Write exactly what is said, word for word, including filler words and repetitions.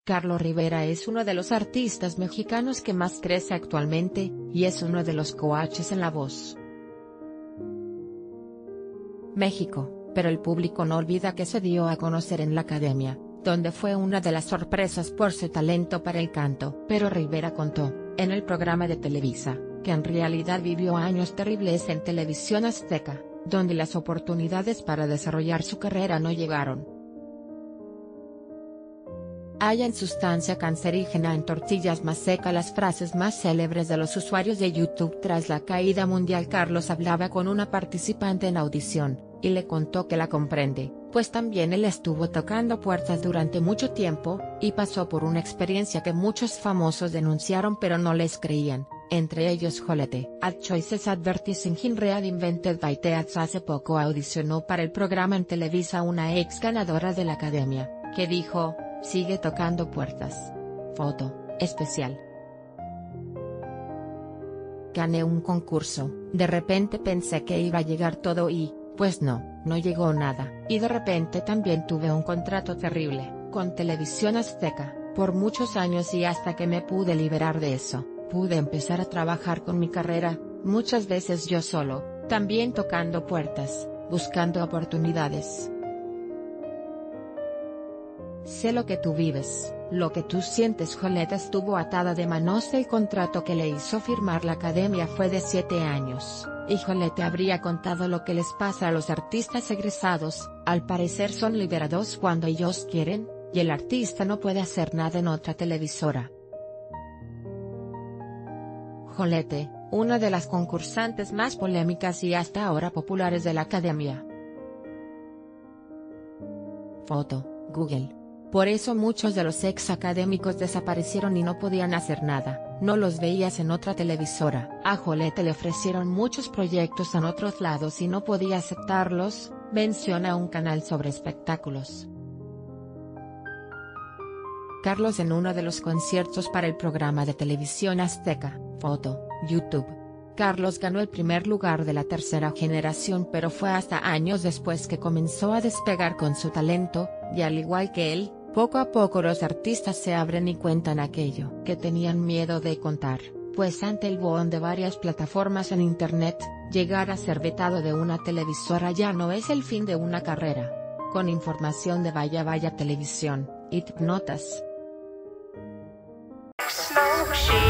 Carlos Rivera es uno de los artistas mexicanos que más crece actualmente, y es uno de los coaches en La Voz México, pero el público no olvida que se dio a conocer en la Academia, donde fue una de las sorpresas por su talento para el canto. Pero Rivera contó, en el programa de Televisa, que en realidad vivió años terribles en Televisión Azteca, donde las oportunidades para desarrollar su carrera no llegaron. Hallan sustancia cancerígena en tortillas más seca. Las frases más célebres de los usuarios de YouTube tras la caída mundial. Carlos hablaba con una participante en audición, y le contó que la comprende, pues también él estuvo tocando puertas durante mucho tiempo, y pasó por una experiencia que muchos famosos denunciaron pero no les creían, entre ellos Jolete. Ad Choices Advertising in Read Invented by Teats. Hace poco audicionó para el programa en Televisa una ex ganadora de la Academia, que dijo: sigue tocando puertas. Foto especial. Gané un concurso, de repente pensé que iba a llegar todo y, pues no, no llegó nada. Y de repente también tuve un contrato terrible, con Televisión Azteca, por muchos años, y hasta que me pude liberar de eso, pude empezar a trabajar con mi carrera, muchas veces yo solo, también tocando puertas, buscando oportunidades. Sé lo que tú vives, lo que tú sientes. Jolete estuvo atada de manos. El contrato que le hizo firmar la Academia fue de siete años, y Jolete habría contado lo que les pasa a los artistas egresados: al parecer son liberados cuando ellos quieren, y el artista no puede hacer nada en otra televisora. Jolete, una de las concursantes más polémicas y hasta ahora populares de la Academia. Foto, Google. Por eso muchos de los ex académicos desaparecieron y no podían hacer nada, no los veías en otra televisora. A Jolete le ofrecieron muchos proyectos en otros lados y no podía aceptarlos, menciona un canal sobre espectáculos. Carlos en uno de los conciertos para el programa de Televisión Azteca. Foto, YouTube. Carlos ganó el primer lugar de la tercera generación, pero fue hasta años después que comenzó a despegar con su talento, y al igual que él, poco a poco los artistas se abren y cuentan aquello que tenían miedo de contar, pues ante el boom de varias plataformas en internet, llegar a ser vetado de una televisora ya no es el fin de una carrera. Con información de Vaya Vaya Televisión, It Notas.